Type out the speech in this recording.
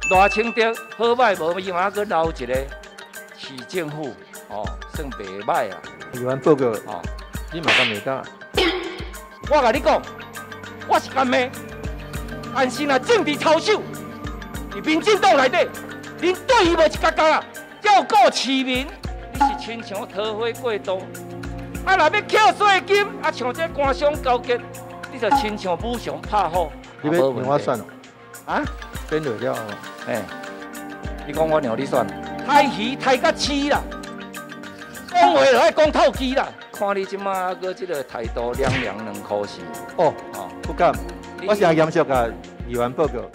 大清德好歹无伊嘛去捞一个市政府，哦，算袂歹啊。 议员报告， 哦， 你嘛敢袂当？ 我甲你讲，我是干妹，但是若政治操守，伫民进党内底，恁对伊无一角角啊，要顾市民，你是亲像桃花过冬。啊，若要捡税金，啊，像这官商勾结，你就亲像武松拍虎。 你要让我选哦？ 啊？ 选落了， 哎，你讲我让你选，太鱼太甲饲啦，讲话就爱讲透机啦。看你即马个即个态度，2两2可惜。 哦，不敢，我是严肃甲议员报告。